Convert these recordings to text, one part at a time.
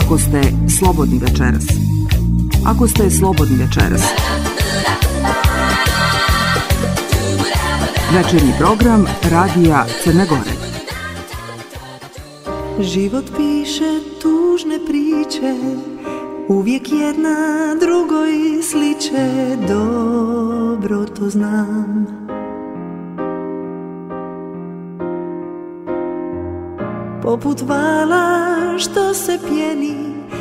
Ako ste slobodni večeras. Ako ste slobodni večeras. Večernji program Radija Crne Gore. Život piše tužne priče, uvijek jedna drugoj sliče, dobro to znam. Poput vala što se pjeni,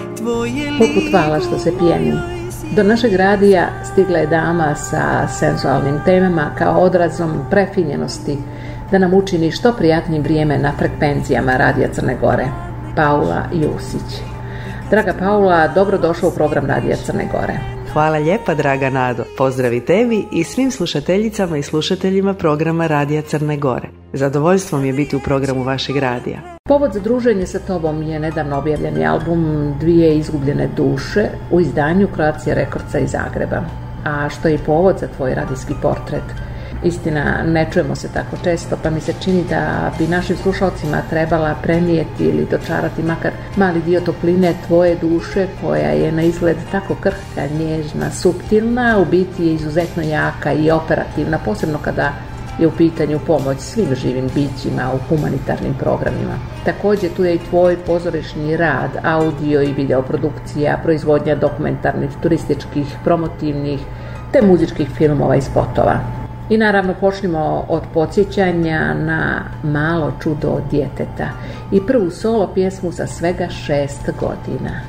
poput vala što se pjeni. Do našeg radija stigla je dama sa senzualnim temama kao odrazom prefinjenosti da nam učini što prijatnije vrijeme na frekvencijama Radija Crne Gore. Paula Jusić. Draga Paula, dobrodošla u program Radija Crne Gore. Hvala lijepa, draga Nado. Pozdrav i tebi i svim slušateljicama i slušateljima programa Radija Crne Gore. Zadovoljstvo mi je biti u programu vašeg radija. Povod za druženje sa tobom je nedavno objavljeni album Dvije izgubljene duše u izdanju Croatia Recordsa iz Zagreba. A što je i povod za tvoj radijski portret? Istina, ne čujemo se tako često, pa mi se čini da bi našim slušalcima trebala prenijeti ili dočarati makar mali dio topline tvoje duše, koja je na izgled tako krhka, nježna, suptilna, u biti je izuzetno jaka i operativna, posebno kada je u pitanju pomoć svim živim bićima u humanitarnim programima. Također tu je i tvoj pozorišni rad, audio i videoprodukcija, proizvodnja dokumentarnih, turističkih, promotivnih te muzičkih filmova i spotova. I naravno počnimo od podsjećanja na Malo čudo od djeteta i prvu solo pjesmu sa svega 6 godina.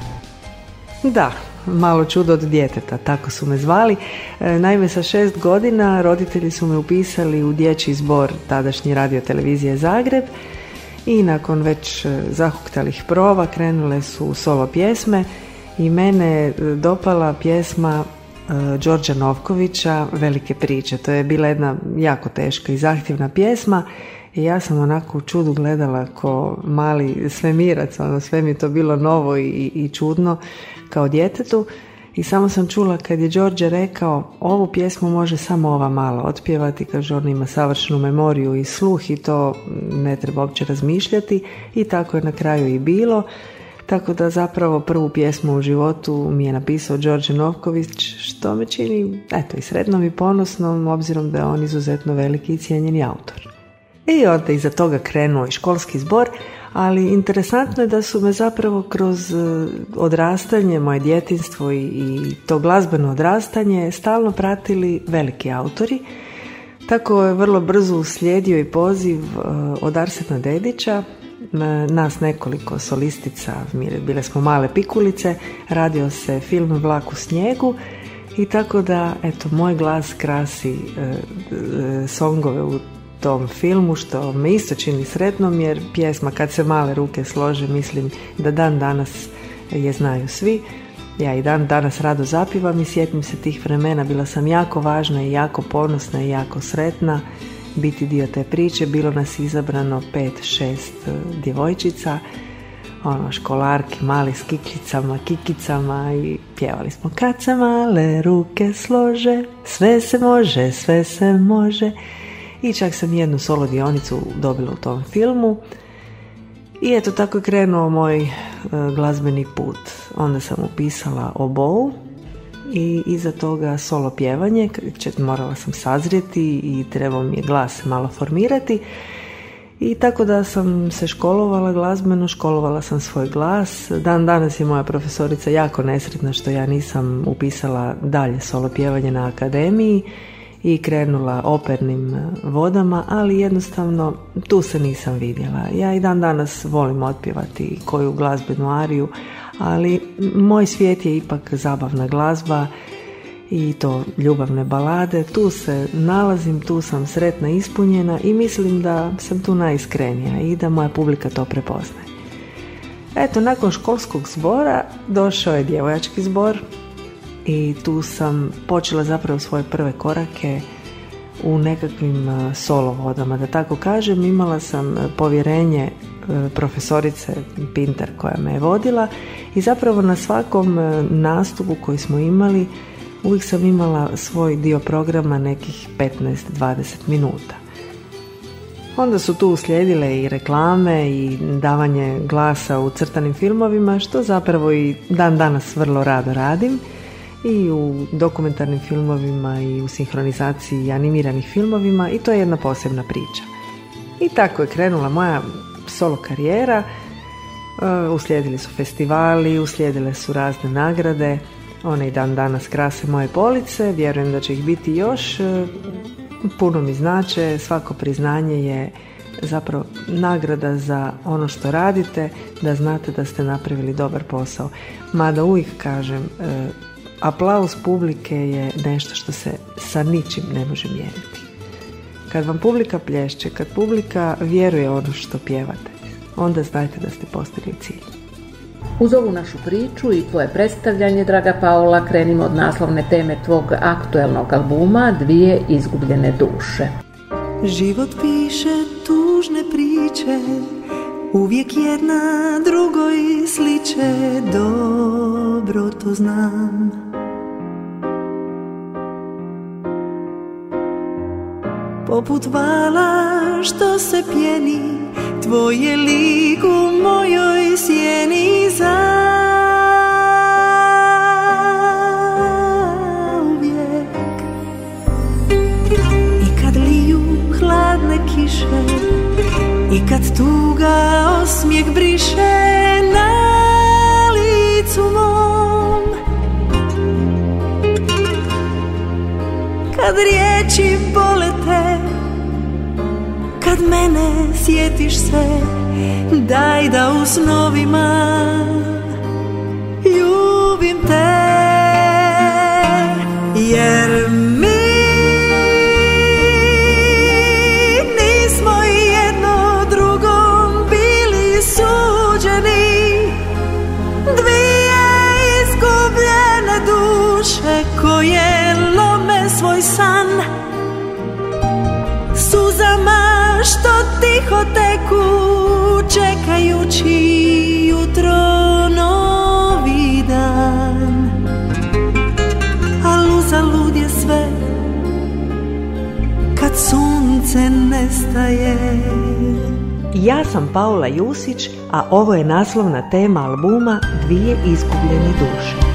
Da, Malo čudo od djeteta, tako su me zvali. Naime, sa 6 godina roditelji su me upisali u dječji zbor tadašnje radiotelevizije Zagreb i nakon već zahuktalih prova krenule su solo pjesme i mene je dopala pjesma Đorđa Novkovića Velike priče. To je bila jedna jako teška i zahtjevna pjesma i ja sam onako u čudu gledala ko mali svemirac, sve mi je to bilo novo i čudno kao djetetu i samo sam čula kad je Đorđe rekao ovu pjesmu može samo ova mala otpjevati, kaže on ima savršenu memoriju i sluh i to ne treba uopće razmišljati i tako je na kraju i bilo. Tako da zapravo prvu pjesmu u životu mi je napisao Đorđe Novković, što me čini i sretnom i ponosnom, obzirom da je on izuzetno veliki i cijenjeni autor. I onda iza toga krenuo i školski zbor, ali interesantno je da su me zapravo kroz odrastanje, moje djetinjstvo i to glazbeno odrastanje stalno pratili veliki autori. Tako je vrlo brzo uslijedio i poziv od Arsena Dedića, nas nekoliko solistica, bile smo male pikulice, radio se film Vlak u snijegu i tako da moj glas krasi songove u tom filmu, što me isto čini sretnom jer pjesma Kad se male ruke slože, mislim da dan danas je znaju svi. Ja i dan danas rado zapivam i sjetim se tih vremena, bila sam jako važna i jako ponosna i jako sretna biti dio te priče. Bilo nas izabrano 5-6 djevojčica, školarki, mali s kikicama i pjevali smo Kad se male ruke slože, sve se može, sve se može. I čak sam jednu solo dionicu dobila u tom filmu. I eto tako je krenuo moj glazbeni put. Onda sam upisala obou i iza toga solo pjevanje, morala sam sazrijeti i trebao mi je glas malo formirati i tako da sam se školovala glazbeno, školovala sam svoj glas. Dan danas je moja profesorica jako nesretna što ja nisam upisala dalje solo pjevanje na akademiji i krenula opernim vodama, ali jednostavno tu se nisam vidjela. Ja i dan danas volim otpjevati koju glazbenu ariju, ali moj svijet je ipak zabavna glazba i to ljubavne balade. Tu se nalazim, tu sam sretna, ispunjena i mislim da sam tu najiskrenija i da moja publika to prepoznaje. Eto, nakon školskog zbora došao je djevojački zbor i tu sam počela zapravo svoje prve korake u nekakvim solo vodama, da tako kažem. Imala sam povjerenje profesorice Pinter koja me je vodila i zapravo na svakom nastupu koji smo imali uvijek sam imala svoj dio programa nekih 15-20 minuta. Onda su tu uslijedile i reklame i davanje glasa u crtanim filmovima, što zapravo i dan danas vrlo rado radim, i u dokumentarnim filmovima i u sinhronizaciji i animiranih filmovima, i to je jedna posebna priča. I tako je krenula moja solo karijera. Uslijedili su festivali, uslijedile su razne nagrade, one i dan danas krase moje police, vjerujem da će ih biti još. Puno mi znače, svako priznanje je zapravo nagrada za ono što radite, da znate da ste napravili dobar posao. Mada uvijek kažem, aplauz publike je nešto što se sa ničim ne može mjeriti. Kad vam publika plješće, kad publika vjeruje ono što pjevate, onda znajte da ste postigli cilj. Uz ovu našu priču i tvoje predstavljanje, draga Paola, krenimo od naslovne teme tvog aktuelnog albuma Dvije izgubljene duše. Život piše tužne priče, uvijek jedna drugoj sliče, dobro to znam. Poput vala što se pjeni, tvoje lik u mojoj sjeni zauvijek. I kad liju hladne kiše, i kad tuga osmijeh briše na licu mom, kad riječi polete, kad mene sjetiš se, daj da u snovima ljubim te, jer mi nismo jedno drugom bili suđeni, dvije izgubljene duše koje lome svoj san, suzama što tiho teku, čekajući jutro novi dan. Al uzalud je sve kad sunce nestaje. Ja sam Paola Jusić, a ovo je naslovna tema albuma Dvije izgubljene duše.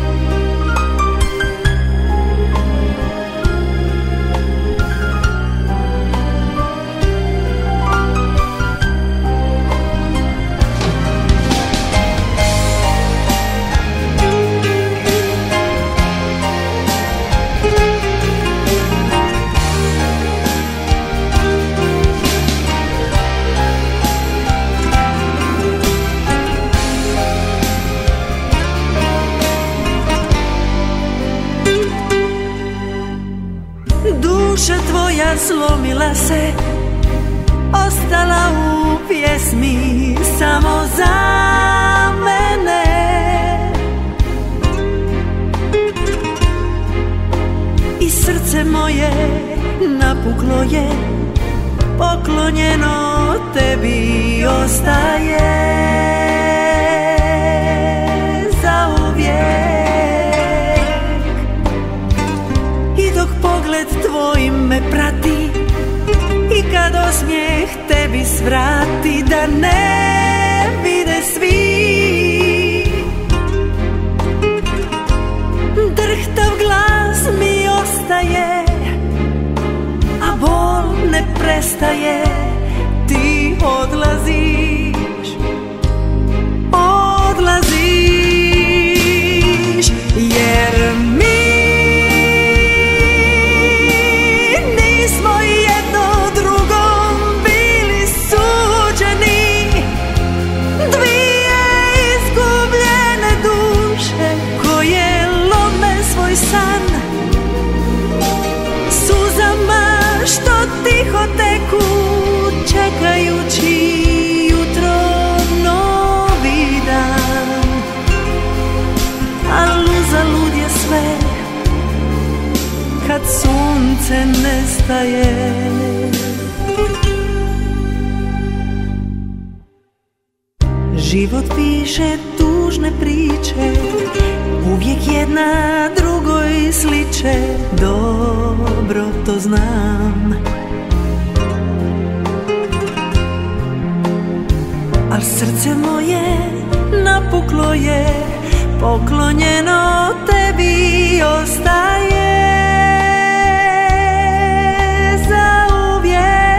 Duša tvoja slomila se, ostala u pjesmi samo za mene. I srce moje napuklo je, poklonjeno tebi ostaje zauvijek. Pogled tvoj me prati i kad osmijeh tebi svrati, da ne vide svi. Drhtav glas mi ostaje, a bol ne prestaje. Ti odlaziš, odlaziš, jer mi tiho teku, čekajući jutro novi dan. Al uzalud je sve kad sunce nestaje. Život piše tužne priče, uvijek jedna drugoj sliče, dobro to znam. srce moje napuklo je, poklonjeno tebi ostaje zauvijek,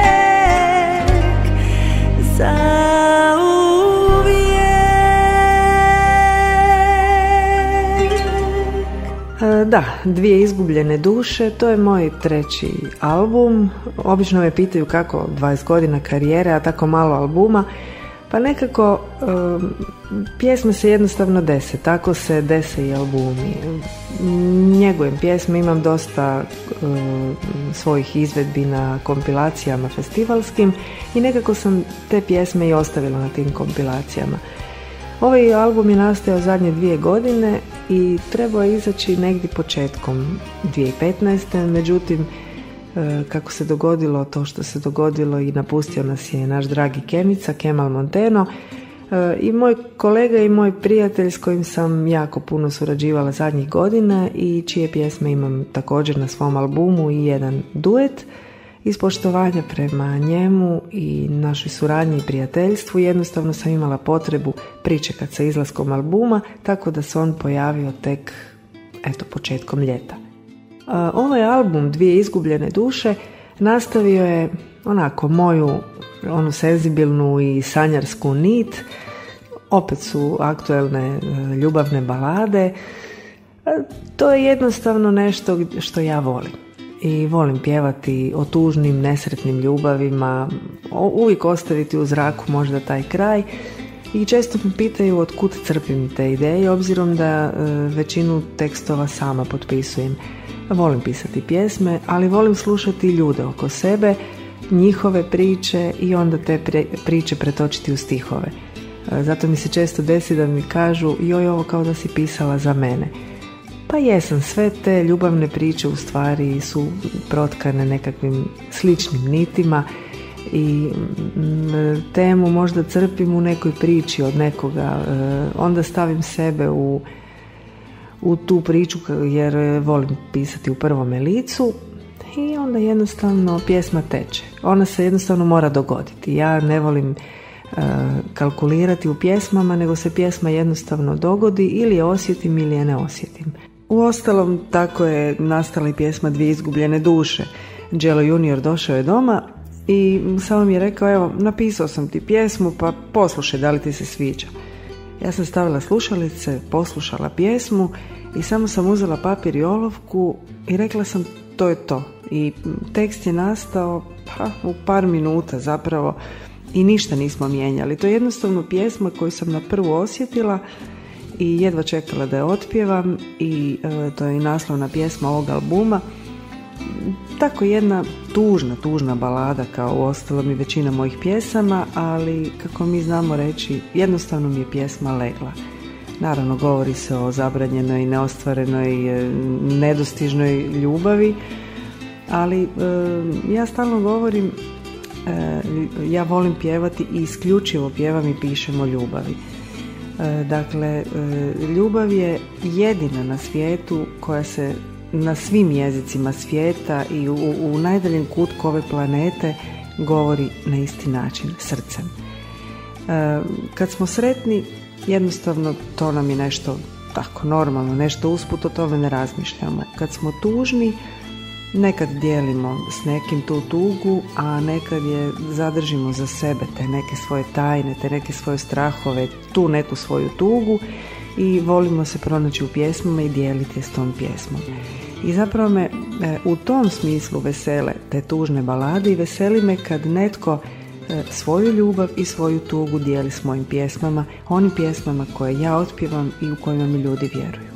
zauvijek. Da, Dvije izgubljene duše, to je moj 3. album. Obično me pitaju kako 20 godina karijere, a tako malo albuma. Pa nekako pjesme se jednostavno dese, tako se dese i albumi. Njegujem pjesme, imam dosta svojih izvedbi na kompilacijama festivalskim i nekako sam te pjesme i ostavila na tim kompilacijama. Ovaj album je nastajao zadnje 2 godine i trebao je izaći negdje početkom 2015. Međutim, kako se dogodilo to što se dogodilo i napustio nas je naš dragi Kemica, Kemal Monteno, i moj kolega i moj prijatelj s kojim sam jako puno surađivala zadnjih godina i čije pjesme imam također na svom albumu i jedan duet. Iz poštovanja prema njemu i našoj suradnji i prijateljstvu jednostavno sam imala potrebu pričekat sa izlaskom albuma, tako da se on pojavio tek početkom ljeta. Ovaj album Dvije izgubljene duše nastavio je onako moju onu senzibilnu i sanjarsku nit. Opet su aktuelne ljubavne balade. To je jednostavno nešto što ja volim. I volim pjevati o tužnim, nesretnim ljubavima, uvijek ostaviti u zraku možda taj kraj. I često me pitaju od kud crpim te ideje, obzirom da većinu tekstova sama potpisujem. Volim pisati pjesme, ali volim slušati ljude oko sebe, njihove priče i onda te priče pretočiti u stihove. Zato mi se često desi da mi kažu joj, ovo kao da si pisala za mene. Pa jesam, sve te ljubavne priče u stvari su protkane nekakvim sličnim nitima i temu možda crpim u nekoj priči od nekoga, onda stavim sebe u tu priču jer volim pisati u prvome licu i onda jednostavno pjesma teče. Ona se jednostavno mora dogoditi. Ja ne volim kalkulirati u pjesmama, nego se pjesma jednostavno dogodi ili je osjetim ili je ne osjetim. Uostalom, tako je nastala i pjesma Dvije izgubljene duše. Đelo Junior došao je doma i samo mi je rekao, evo, napisao sam ti pjesmu, pa poslušaj da li ti se sviđa. Ja sam stavila slušalice, poslušala pjesmu i samo sam uzela papir i olovku i rekla sam to je to. I tekst je nastao u par minuta zapravo i ništa nismo mijenjali. To je jednostavno pjesma koju sam na prvu osjetila i jedva čekala da je otpjevam i to je i naslovna pjesma ovog albuma. Tako jedna tužna balada kao uostalom i većina mojih pjesama, ali kako mi znamo reći, jednostavno mi je pjesma legla. Naravno, govori se o zabranjenoj, neostvarenoj, nedostižnoj ljubavi, ali ja stalno govorim, ja volim pjevati i isključivo pjevam i pišem o ljubavi. Dakle, ljubav je jedina na svijetu koja se na svim jezicima svijeta i u najdaljem kutku ove planete govori na isti način, srcem. Kad smo sretni, jednostavno to nam je nešto tako normalno, nešto usput, o tome ne razmišljamo. Kad smo tužni, nekad dijelimo s nekim tu tugu, a nekad je zadržimo za sebe, te neke svoje tajne, te neke svoje strahove, tu neku svoju tugu i volimo se pronaći u pjesmama i dijeliti je s tom pjesmom. I zapravo me u tom smislu vesele te tužne balade i veseli me kad netko svoju ljubav i svoju tugu dijeli s mojim pjesmama, onim pjesmama koje ja otpjevam i u kojima mi ljudi vjeruju.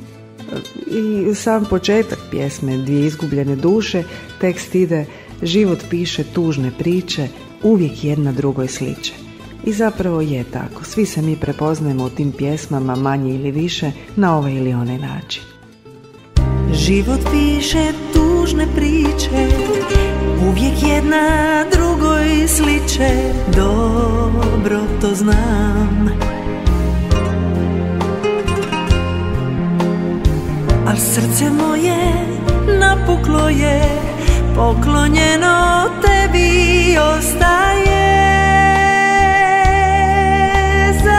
I sam početak pjesme Dvije izgubljene duše, tekst ide: život piše tužne priče, uvijek jedna drugoj sliče. I zapravo je tako, svi se mi prepoznajemo u tim pjesmama manje ili više na ovaj ili onaj način. Život piše tužne priče, uvijek jedna drugoj sliče, dobro to znam. Al srce moje napuklo je, poklonjeno tebi ostaje zauvijek,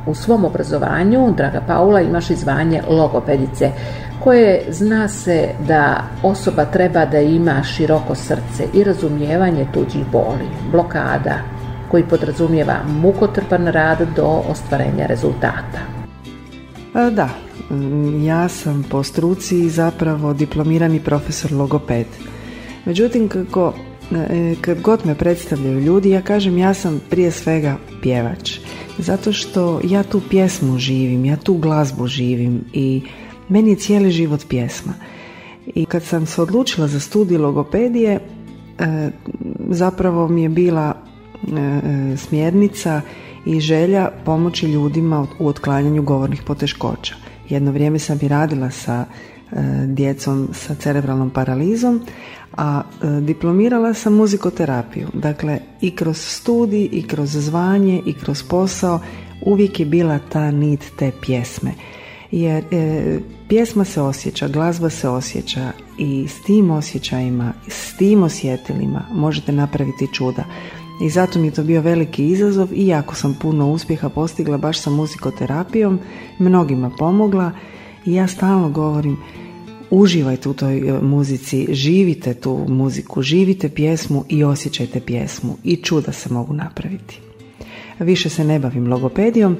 U svom obrazovanju, draga Paula, imaš i zvanje logopedice, koje zna se da osoba treba da ima široko srce i razumijevanje tuđih boli, blokada, koji podrazumijeva mukotrpan rad do ostvarenja rezultata. Da, ja sam po struci zapravo diplomirani profesor logoped. Međutim, kad god me predstavljaju ljudi, ja kažem ja sam prije svega pjevač. Zato što ja tu pjesmu živim, ja tu glazbu živim i meni je cijeli život pjesma. I kad sam se odlučila za studij logopedije, zapravo mi je bila smjernica i želja pomoći ljudima u otklanjanju govornih poteškoća. Jedno vrijeme sam i radila sa djecom sa cerebralnom paralizom, a diplomirala sam muzikoterapiju. Dakle, i kroz studij, i kroz zvanje, i kroz posao uvijek je bila ta nit te pjesme. Jer pjesma se osjeća, glazba se osjeća i s tim osjećajima, s tim osjetilima možete napraviti čuda. I zato mi je to bio veliki izazov i jako sam puno uspjeha postigla baš sa muzikoterapijom, mnogima pomogla i ja stalno govorim uživajte u toj muzici, živite tu muziku, živite pjesmu i osjećajte pjesmu i čuda se mogu napraviti. Više se ne bavim logopedijom,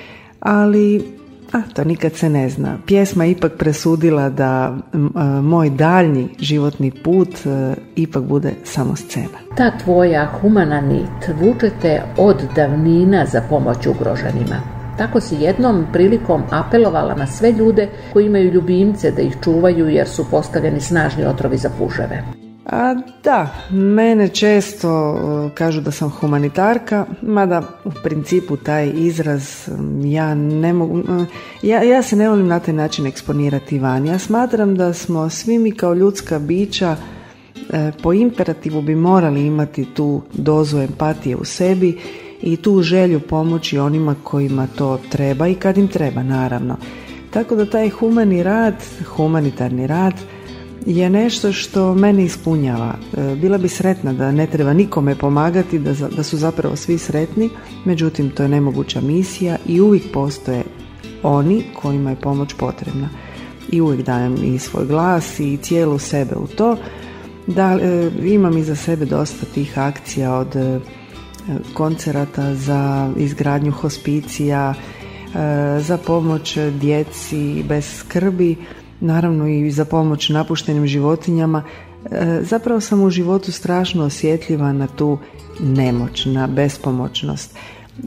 ali to nikad se ne zna. Pjesma je ipak presudila da moj daljnji životni put ipak bude samo scena. Ta tvoja humana nit vuče te od davnina za pomoć ugroženima. Tako si jednom prilikom apelovala na sve ljude koji imaju ljubimce da ih čuvaju jer su postavljeni snažni otrovi za puževe. Da, mene često kažu da sam humanitarka, mada u principu taj izraz ja ne mogu, ja se ne volim na taj način eksponirati van. Ja smatram da smo svi mi kao ljudska bića po imperativu bi morali imati tu dozu empatije u sebi i tu želju pomoći onima kojima to treba i kad im treba, naravno. Tako da taj humanitarni rad je nešto što mene ispunjava. Bila bi sretna da ne treba nikome pomagati, da su zapravo svi sretni, međutim to je nemoguća misija i uvijek postoje oni kojima je pomoć potrebna. I uvijek dajem i svoj glas i cijelu sebe u to. Da, imam iza sebe dosta tih akcija od koncerata za izgradnju hospicija, za pomoć djeci bez skrbi, naravno i za pomoć napuštenim životinjama. Zapravo sam u životu strašno osjetljiva na tu nemoć, na bespomoćnost.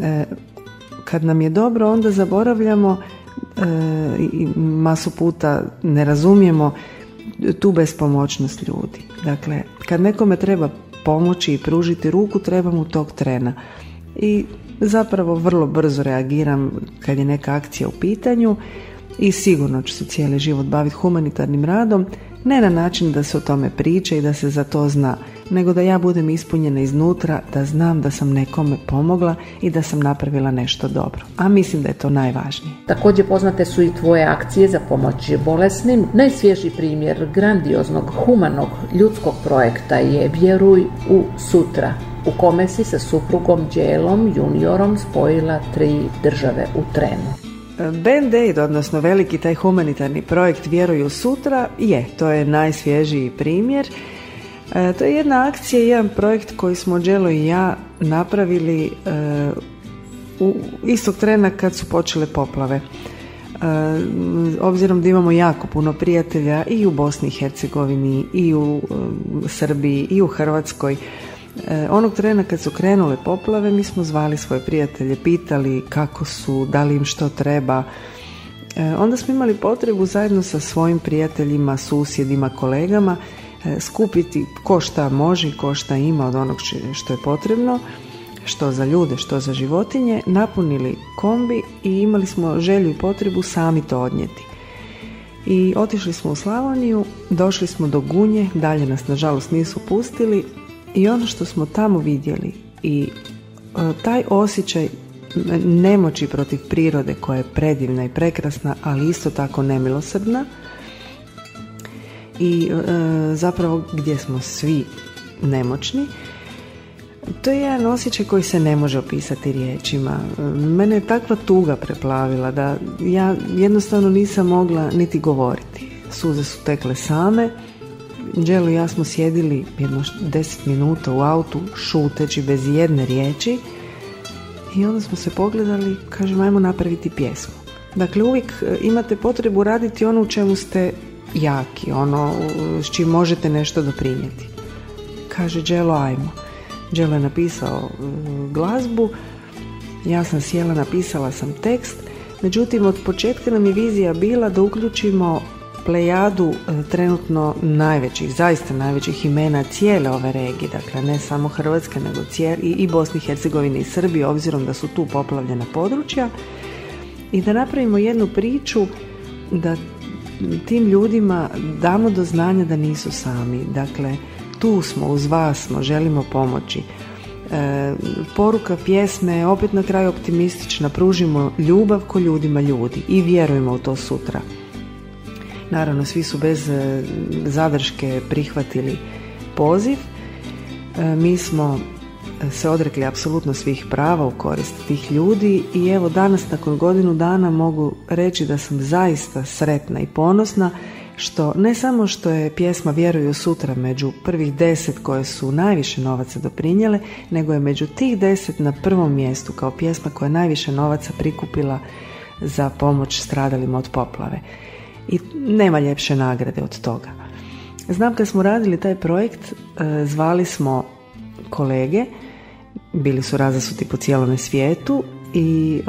Kad nam je dobro, onda zaboravljamo i masu puta ne razumijemo tu bespomoćnost ljudi. Dakle, kad nekome treba pomoći i pružiti ruku, treba mu tog trena. I zapravo vrlo brzo reagiram kad je neka akcija u pitanju i sigurno ću se cijeli život baviti humanitarnim radom, ne na način da se o tome priča i da se za to zna, nego da ja budem ispunjena iznutra, da znam da sam nekome pomogla i da sam napravila nešto dobro. A mislim da je to najvažnije. Također poznate su i tvoje akcije za pomoć bolesnim. Najsvježiji primjer grandioznog, humanog, ljudskog projekta je Vjeruj u sutra, u kome si sa suprugom Đelom juniorom spojila 3 države u trenu. Band Aid, odnosno veliki taj humanitarni projekt Vjeruj u sutra, to je najsvježiji primjer. To je jedna akcija, jedan projekt koji smo Đelo i ja napravili u istog trena kad su počele poplave. Obzirom da imamo jako puno prijatelja i u Bosni i Hercegovini, i u Srbiji, i u Hrvatskoj, onog trena kad su krenule poplave, mi smo zvali svoje prijatelje, pitali kako su, da li im što treba. Onda smo imali potrebu zajedno sa svojim prijateljima, susjedima, kolegama skupiti ko šta može i ko šta ima od onog što je potrebno, što za ljude, što za životinje, napunili kombi i imali smo želju i potrebu sami to odnijeti. I otišli smo u Slavoniju, došli smo do Gunje, dalje nas nažalost nisu pustili i ono što smo tamo vidjeli i taj osjećaj nemoći protiv prirode koja je predivna i prekrasna, ali isto tako nemilosrdna i zapravo gdje smo svi nemoćni, To je jedan osjećaj koji se ne može opisati riječima. Mene je takva tuga preplavila da ja jednostavno nisam mogla niti govoriti. Suze su tekle same. Đelo i ja smo sjedili jedno 10 minuta u autu, šuteći bez jedne riječi, i onda smo se pogledali, kažem, ajmo napraviti pjesmu. Dakle, uvijek imate potrebu raditi ono u čemu ste jaki, ono s čim možete nešto doprinijeti. Kaže Đelo, ajmo. Đelo je napisao glazbu, ja sam sjela, napisala sam tekst, međutim od početka nam je vizija bila da uključimo plejadu trenutno najvećih, zaista najvećih imena cijele ove regije, dakle ne samo Hrvatske, nego i Bosne i Hercegovine i Srbije, obzirom da su tu poplavljena područja, i da napravimo jednu priču da tim ljudima damo do znanja da nisu sami. Dakle, tu smo, uz vas smo, želimo pomoći. Poruka pjesme je opet na kraju optimistična, pružimo ljubav ko ljudima ljudi i vjerujemo u to sutra. Naravno, svi su bez zadrške prihvatili poziv. Mi smo se odrekli apsolutno svih prava u korist tih ljudi i evo danas nakon godinu dana mogu reći da sam zaista sretna i ponosna što ne samo što je pjesma Vjeruju sutra među prvih 10 koje su najviše novaca doprinijele, nego je među tih 10 na prvom mjestu kao pjesma koja je najviše novaca prikupila za pomoć stradalima od poplave. I nema ljepše nagrade od toga. Znam, kad smo radili taj projekt, zvali smo kolege, bili su razasuti po cijelome svijetu i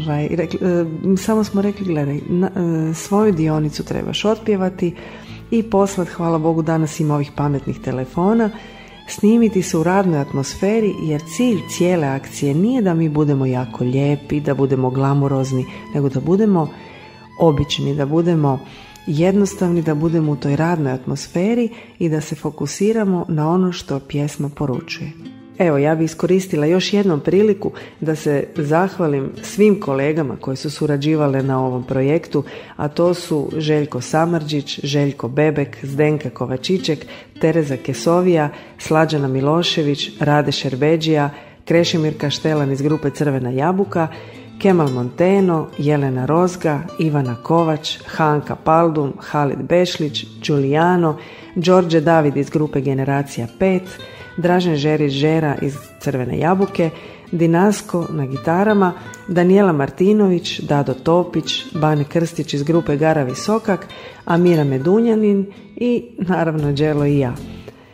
samo smo rekli, gledaj, svoju dionicu trebaš otpjevati i poslat, hvala Bogu danas ima ovih pametnih telefona, snimiti se u radnoj atmosferi, jer cilj cijele akcije nije da mi budemo jako lijepi, da budemo glamurozni, nego da budemo obični, da budemo jednostavni, da budemo u toj radnoj atmosferi i da se fokusiramo na ono što pjesma poručuje. Evo, ja bih iskoristila još jednom priliku da se zahvalim svim kolegama koji su surađivale na ovom projektu, a to su Željko Samardžić, Željko Bebek, Zdenka Kovačiček, Tereza Kesovija, Slađana Milošević, Rade Šerbeđija, Krešimir Kaštelan iz grupe Crvena jabuka, Kemal Monteno, Jelena Rozga, Ivana Kovač, Hanka Paldum, Halid Bešlić, Giuliano, Đorđe David iz grupe Generacija 5, Dražen Žerić Žera iz Crvene jabuke, Dinasko na gitarama, Danijela Martinović, Dado Topić, Bane Krstić iz grupe Gara Visokak, Amira Medunjanin i naravno Đelo i ja.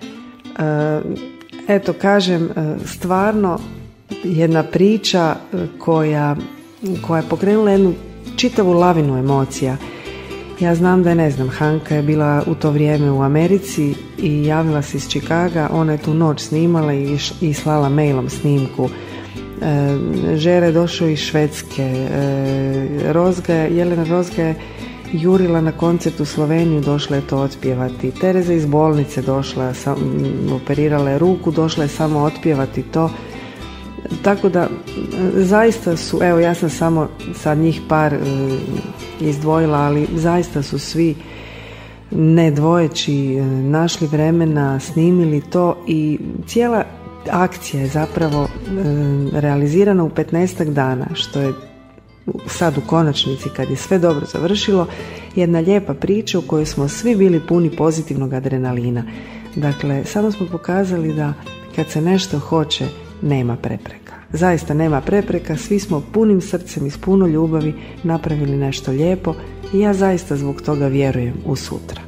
Eto, kažem, stvarno jedna priča koja je pokrenula jednu čitavu lavinu emocija. Ja znam da je, Hanka je bila u to vrijeme u Americi i javila se iz Čikaga, ona je tu noć snimala i slala mailom snimku. Žere je došao iz Švedske, Jelena Rozga je jurila na koncert u Sloveniju, došla je to otpjevati. Tereza iz bolnice došla, operirala je ruku, došla je samo otpjevati to. Tako da zaista su, evo ja sam samo sad njih par izdvojila, ali zaista su svi ne dvojeći našli vremena, snimili to i cijela akcija je zapravo realizirana u 15 dana, što je sad u konačnici, kad je sve dobro završilo, jedna lijepa priča u kojoj smo svi bili puni pozitivnog adrenalina. Dakle, samo smo pokazali da kad se nešto hoće, nema prepreka. Zaista nema prepreka, svi smo punim srcem i s puno ljubavi napravili nešto lijepo i ja zaista zbog toga vjerujem u sutra.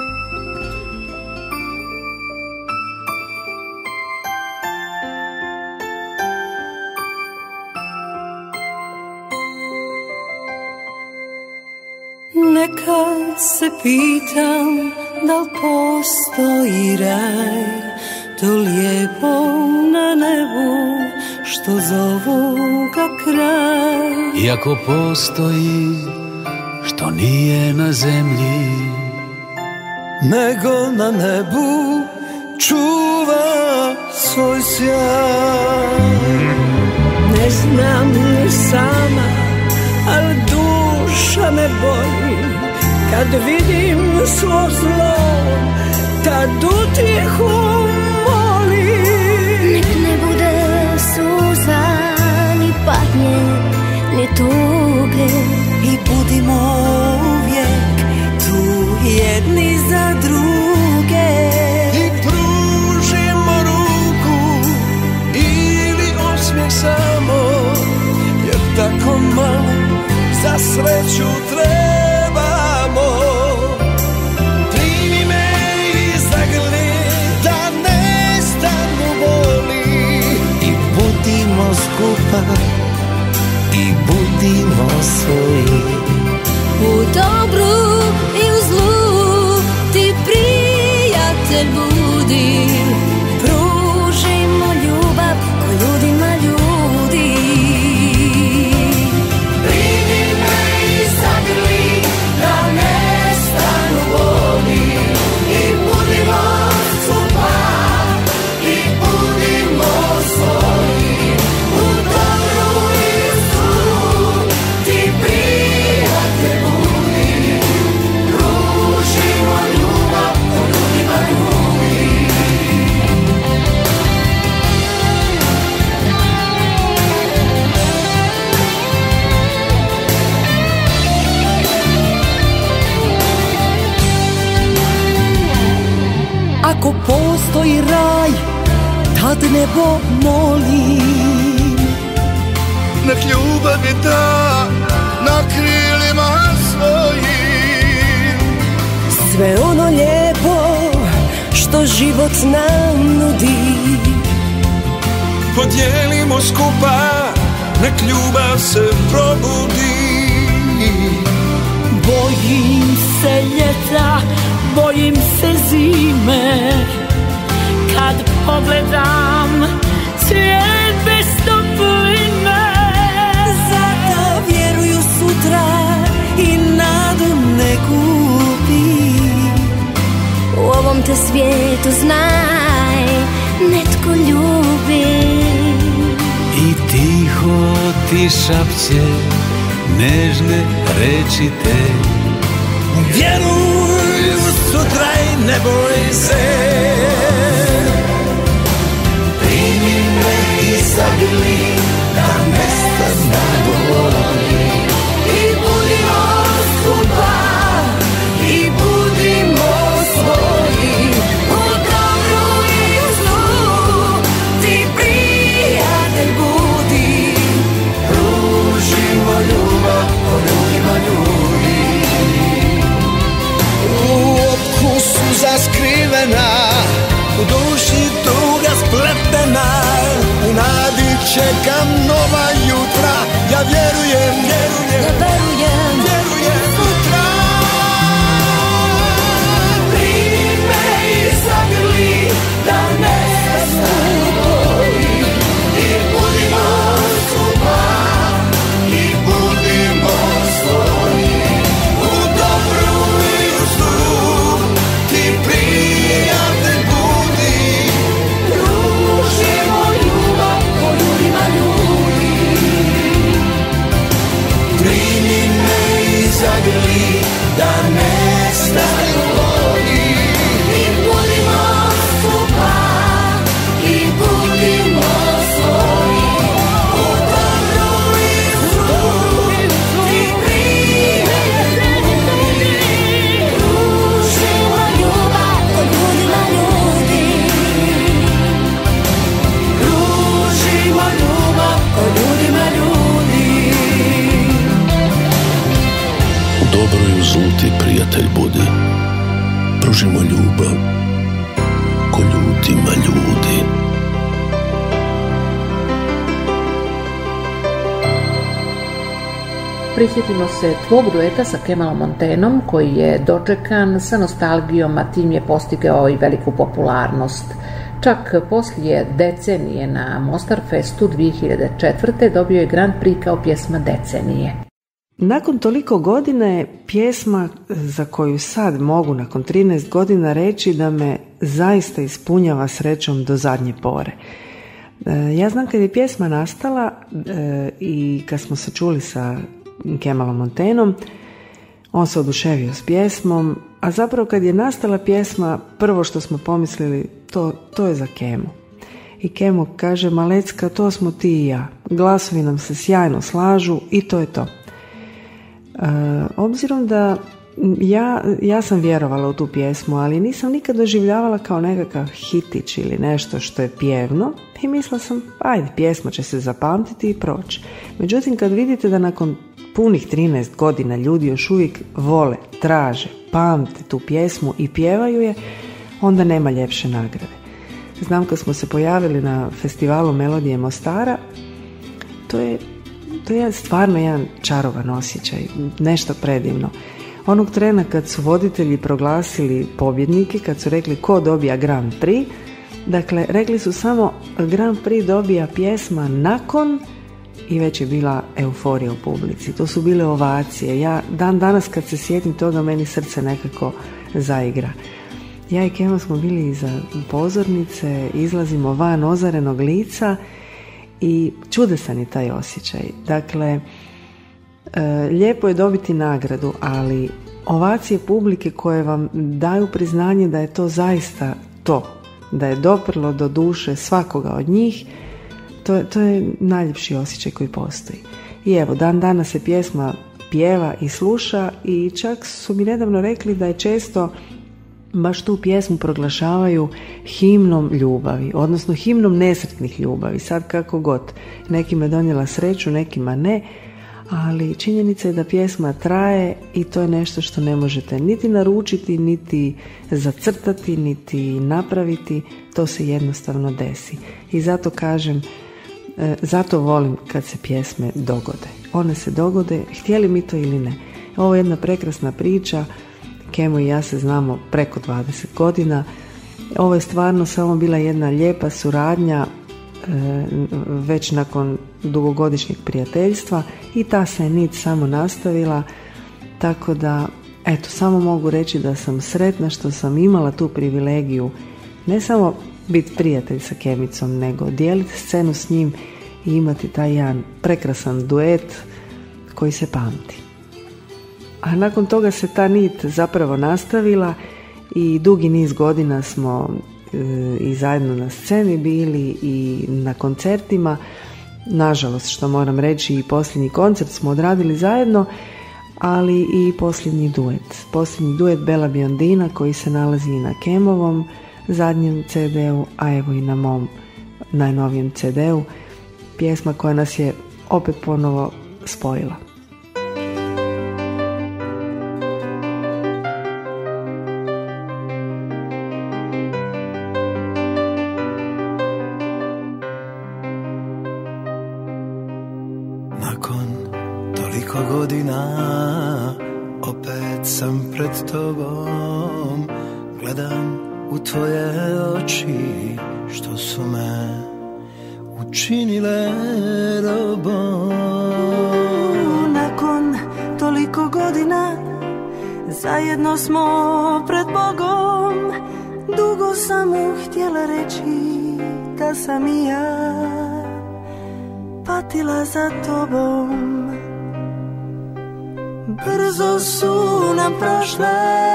Nekad se pitam da li postoji raj, to lijepo na nebu što zovu ga kraj. Iako postoji što nije na zemlji, nego na nebu čuva svoj sjaj. Ne znam ni sama, ali duša me boli kad vidim svo zlo, tad utjehu molim. Nek ne bude tuge i budimo uvijek tu jedni za druge. I pružimo ruku ili osmijeh samo, jer tako malo za sreću trebamo. Primi me i zagrli da nestanu boli i budimo skupa i budimo svoji. U dobru i u zlu ti prijatelj budi, pružimo ljubav ko ljudima ljudi. Primi me i zagrli da nestanu boli i budimo skupa i budimo svoji. U dobru i u zlu ti prijatelj budi, pružimo ljubav ko ljudima ljudi. Ako postoji raj, tad nebo molim. Nek ljubav je da na krilima svojim. Sve ono lijepo što život nam nudi. Podijelimo skupa, nek ljubav se probudi. Bojim se ljeta, bojim se zime, kad pogledam svijet bez topline. Zato vjeruju sutra i nadu ne gubi. U ovom te svijetu znaj, netko ljubi. I tiho ti šapće nežne reči te. Vjeruj u sutra i ne boj se. Primi me i zagrli da nestanu boli I budimo skupa i budimo svoji. U dobru i u zlu ti prijatelj budi, pružimo ljubav ko ljudima ljudi. U okusu zaskrivena, u duši tuga spletena, u nadi čekam nova jutra. Ja vjerujem, sutra. primi me i zagrli da nestanu boli i budimo skupa I budimo svoji. U dobru i u zlu ti prijatelj budi, pružimo ljubav ko ljudima ljudi. primi me i zagrli da nestanu boli. I budimo skupa i budimo svoji. U dobru i u zlu ti prijatelj budi, pružimo ljubav ko ljudima ljudi. Pružimo ljubav ko ljudima ljudi. U dobru i u zlu ti prijatelj budi, pružimo ljubav ko ljudima ljudi. Prisjetimo se tvog dueta sa Kemalom Montenom koji je dočekan sa nostalgijom, a tim je postigao i veliku popularnost. Čak poslije decenije na Mostar Festu 2004. dobio je Grand Prix kao pjesma decenije. Nakon toliko godina je pjesma za koju sad mogu nakon 13 godina reći da me zaista ispunjava srećom do zadnje pore. Ja znam kad je pjesma nastala i kad smo se čuli sa Kemalom Montenom, on se oduševio s pjesmom, a zapravo kad je nastala pjesma, prvo što smo pomislili, to je za Kemu. i Kemo kaže: Malecka, to smo ti i ja. Glasovi nam se sjajno slažu i to je to. Obzirom da ja sam vjerovala u tu pjesmu, ali nisam nikad doživljavala kao nekakav hitić ili nešto što je pjevno i mislila sam, ajde, pjesma će se zapamtiti i proći. Međutim, kad vidite da nakon punih 13 godina ljudi još uvijek vole, traže, pamte tu pjesmu i pjevaju je, onda nema ljepše nagrade. Znam, kad smo se pojavili na festivalu Melodije Mostara, to je stvarno jedan čarovan osjećaj, nešto predivno. Onog trena kad su voditelji proglasili pobjednike, kad su rekli ko dobija Grand Prix, dakle, rekli su samo Grand Prix dobija pjesma nakon, i već je bila euforija u publici. To su bile ovacije. Ja danas kad se sjetim toga, meni srce nekako zaigra. Ja i Kemo smo bili iza pozornice, izlazimo van ozarenog lica i čudesan je taj osjećaj. Dakle, lijepo je dobiti nagradu, ali ovacije publike koje vam daju priznanje da je to zaista to, da je doprlo do duše svakoga od njih, to je najljepši osjećaj koji postoji. I evo, danas se pjesma pjeva i sluša i čak su mi nedavno rekli da je često baš tu pjesmu proglašavaju himnom ljubavi, odnosno himnom nesretnih ljubavi, sad kako god. Nekima je donijela sreću, nekima ne, ali činjenica je da pjesma traje i to je nešto što ne možete niti naručiti, niti zacrtati, niti napraviti, to se jednostavno desi. I zato kažem, zato volim kad se pjesme dogode. One se dogode, htjeli mi to ili ne. Ovo je jedna prekrasna priča, Kemo i ja se znamo preko 20 godina. Ovo je stvarno samo bila jedna lijepa suradnja već nakon dugogodišnjeg prijateljstva i ta se nit samo nastavila, tako da eto, samo mogu reći da sam sretna što sam imala tu privilegiju ne samo biti prijatelj sa Kemicom, nego dijeliti scenu s njim i imati taj jedan prekrasan duet koji se pamti. A nakon toga se ta nit zapravo nastavila i dugi niz godina smo i zajedno na sceni bili i na koncertima. Nažalost, što moram reći, i posljednji koncert smo odradili zajedno, ali i posljednji duet Bela Biondina koji se nalazi i na Kemovom zadnjem CD-u, a evo i na mom najnovijem CD-u, pjesma koja nas je opet ponovo spojila. Opet sam pred tobom, gledam u tvoje oči, što su me učinile robom. Nakon toliko godina zajedno smo pred Bogom, dugo sam mu htjela reći da sam i ja patila za tobom. Brzo su nam prošle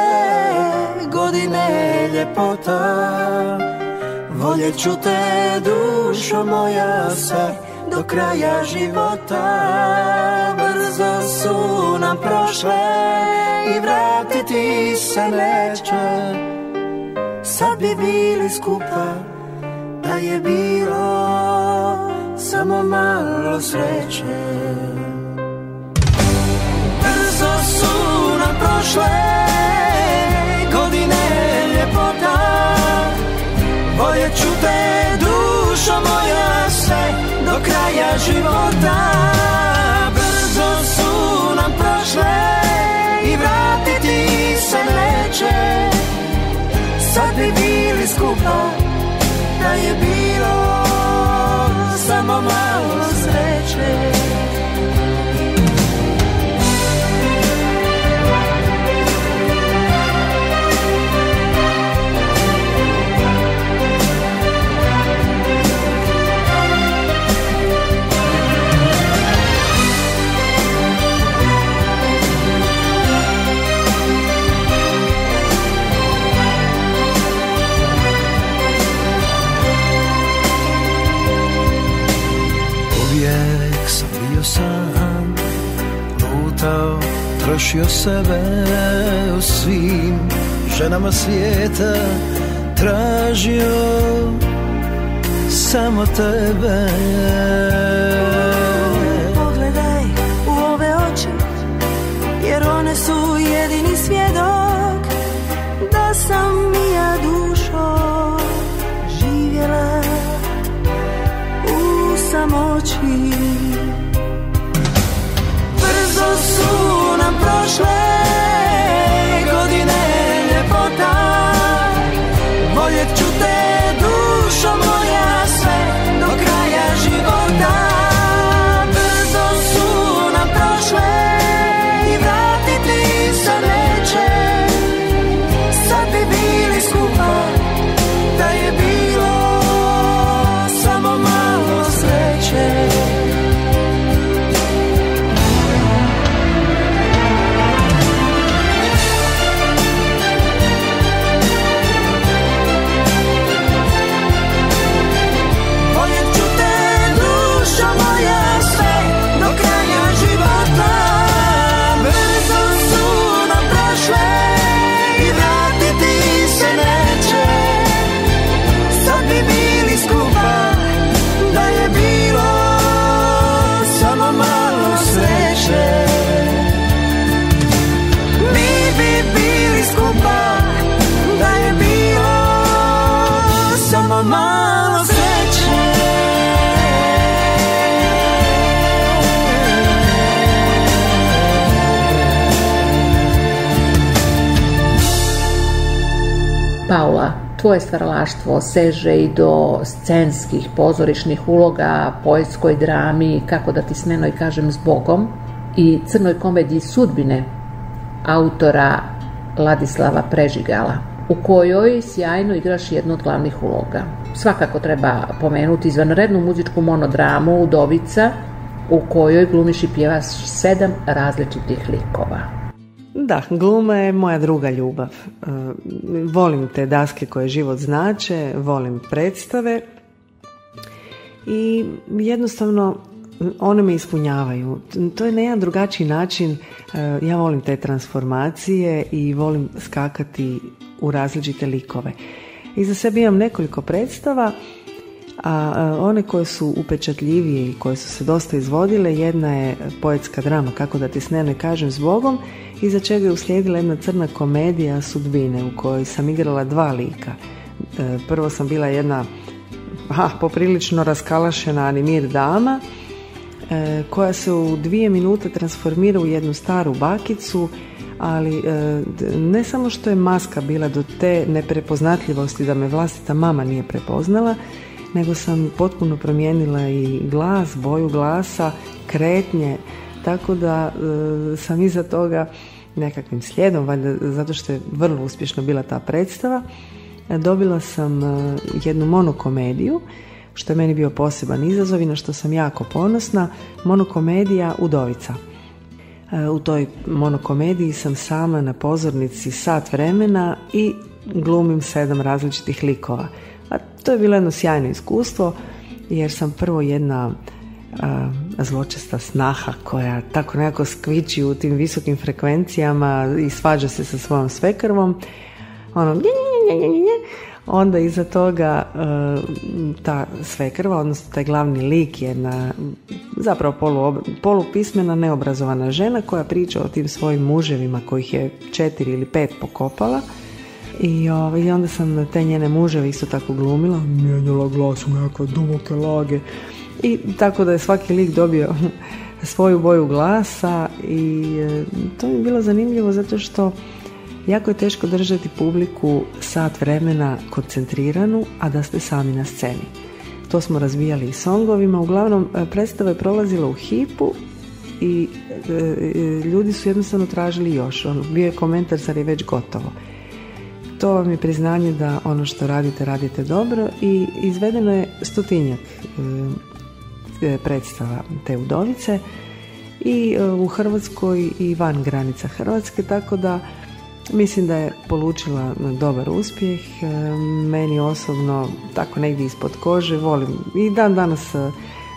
godine ljepota, voljet ću te, dušo moja, sve do kraja života. Brzo su nam prošle i vratiti se neće, sad bi bili skupa da je bilo samo malo sreće. Brzo su nam prošle godine ljepota, voljet ću te, dušo moja, sve do kraja života. Brzo su nam prošle i vratiti se neće, sad bi bili skupa da je bilo samo malo sreće. maštao, trošio sebe u svim ženama svijeta, tražio samo tebe. Pogledaj u ove oči, jer one su jedini svjedok da sam i ja dušo živjela u samoći. Brzo su nam prošle godine ljepota, voljet ću te dušo moja sve do kraja života. Brzo su nam prošle i vratiti se neće, sad bi bili skupa da je bilo samo malo sreće. Malo sreće. Paula, tvoje stvaralaštvo seže i do scenskih pozorišnih uloga, poetskoj drami, kako da ti smeno i kažem, Zbogom, i crnoj komediji Sudbine autora Ladislava Prežigala, u kojoj sjajno igraš jednu od glavnih uloga. Svakako treba pomenuti izvanrednu muzičku monodramu Udovica, u kojoj glumiš i pjevaš 7 različitih likova. Da, gluma je moja druga ljubav. Volim te daske koje život znače, volim predstave i jednostavno one me ispunjavaju. To je na jedan drugačiji način. Ja volim te transformacije i volim skakati u različite likove. Iza sebe imam nekoliko predstava, a one koje su upečatljivije i koje su se dosta izvodile, jedna je poetska drama, kako da ti sneno i kažem, Zbogom, iza čega je uslijedila jedna crna komedija Sudbine, u kojoj sam igrala 2 lika. Prvo sam bila jedna poprilično raskalašena animir dama, koja se u 2 minute transformira u jednu staru bakicu, ali ne samo što je maska bila do te neprepoznatljivosti da me vlastita mama nije prepoznala, nego sam potpuno promijenila i glas, boju glasa, kretnje, tako da sam iza toga nekakvim slijedom, valjda zato što je vrlo uspješno bila ta predstava, dobila sam jednu monokomediju, što je meni bio poseban izazov i na što sam jako ponosna, monokomedija Udovica. U toj monokomediji sam sama na pozornici sat vremena i glumim 7 različitih likova. A to je bilo jedno sjajno iskustvo, jer sam prvo jedna zločesta snaha koja tako nekako skviči u tim visokim frekvencijama i svađa se sa svojom svekrvom. Onda iza toga ta svekrva, odnosno taj glavni lik je zapravo polupismena, neobrazovana žena koja priča o tim svojim muževima kojih je 4 ili 5 pokopala. I onda sam te njene muževe isto tako glumila, mijenjala glas u nekakve duboke lage i tako da je svaki lik dobio svoju boju glasa i to mi je bilo zanimljivo zato što jako je teško držati publiku sat vremena koncentriranu, a da ste sami na sceni. To smo razvijali i songovima. Uglavnom, predstava je prolazila u hipu i ljudi su jednostavno tražili još. Bio je komentar, zar je već gotovo. To vam je priznanje da ono što radite dobro i izvedeno je 100-tinjak predstava te Udovice i u Hrvatskoj i van granica Hrvatske, tako da mislim da je polučila dobar uspjeh. Meni osobno tako negdje ispod kože volim i dan danas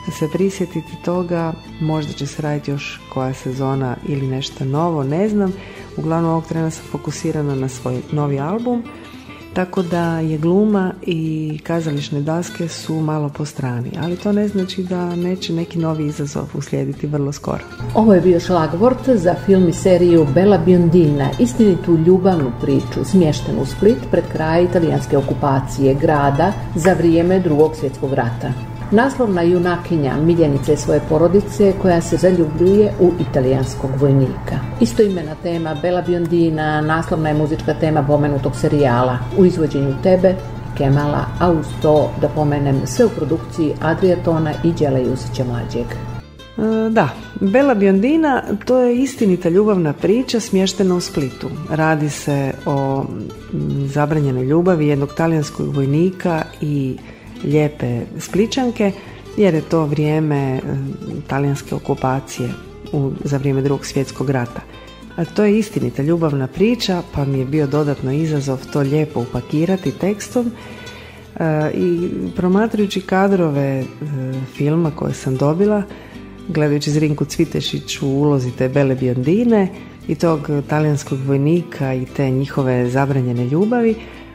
se prisjetiti toga. Možda će se raditi još koja sezona ili nešto novo, ne znam. Uglavnom ovog trena sam fokusirana na svoj novi album, tako da je gluma i kazališne daske su malo po strani, ali to ne znači da neće neki novi izazov uslijediti vrlo skoro. Ovo je bio šlagvort za film i seriju Bella Biondina, istinitu ljubavnu priču smještenu u Split pred kraj italijanske okupacije grada za vrijeme Drugog svjetskog rata. Naslovna junakinja miljenice svoje porodice koja se zaljubljuje u italijanskog vojnika. Istoimena tema Bella Biondina naslovna je muzička tema pomenutog serijala u izvođenju Tebe, Kemala, a uz to da pomenem sve u produkciji Adrija Tona i Đela Jusića mlađeg. Da, Bella Biondina to je istinita ljubavna priča smještena u Splitu. Radi se o zabranjenoj ljubavi jednog talijanskog vojnika i lijepe Spličanke, jer je to vrijeme talijanske okupacije za vrijeme Drugog svjetskog rata. A to je istinita ljubavna priča, pa mi je bio dodatno izazov to lijepo upakirati tekstom. I promatrajući kadrove filma koje sam dobila, gledajući Zrinku Cvitešić u ulozi te Belle Biondine i tog talijanskog vojnika i te njihove zabranjene ljubavi,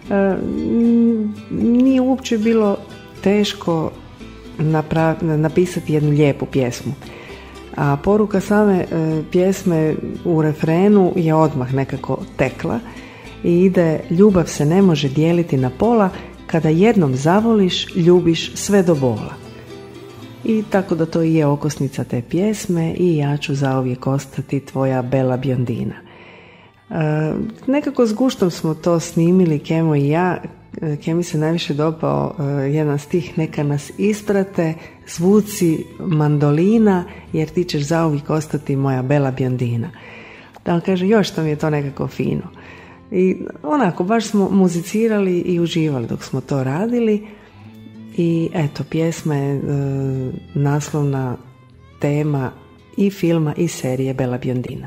nije uopće bilo teško napisati jednu lijepu pjesmu. A poruka same pjesme u refrenu je odmah nekako tekla i ide: ljubav se ne može dijeliti na pola, kada jednom zavoliš, ljubiš sve do bola. I tako da to i je okosnica te pjesme i ja ću zauvijek ostati tvoja Bella Biondina. Nekako s guštom smo to snimili, Kemo i ja. Kemi se najviše dopao jedan stih: neka nas isprate zvuci mandolina, jer ti ćeš zauvijek ostati moja Bella Biondina. Da on kaže, još što mi je to nekako fino. I onako, baš smo muzicirali i uživali dok smo to radili. I eto, pjesma je naslovna tema i filma i serije Bella Biondina.